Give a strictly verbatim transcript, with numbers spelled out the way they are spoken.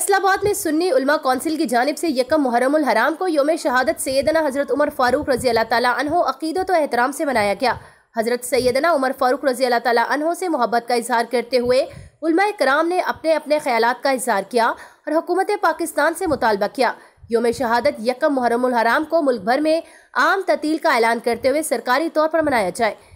फैसलाबाद में सुन्नी उलमा कौंसिल की जानिब से यकम मुहर्रमुल हराम को योम शहादत सैयदना हजरत उमर फारूक रजी अल्लाह ताला अन्हो अकीदत व एहतराम से मनाया गया। हजरत सैयदना उमर फारूक रजी अल्लाह ताला अन्हो से मोहब्बत का इजहार करते हुए उलमा कराम ने अपने अपने ख्यालात का इजहार किया और हुकूमत पाकिस्तान से मुतालबा किया योम शहादत यकम मुहर्रमुल हराम को मुल्क भर में आम ततील का ऐलान करते हुए सरकारी तौर पर मनाया जाए।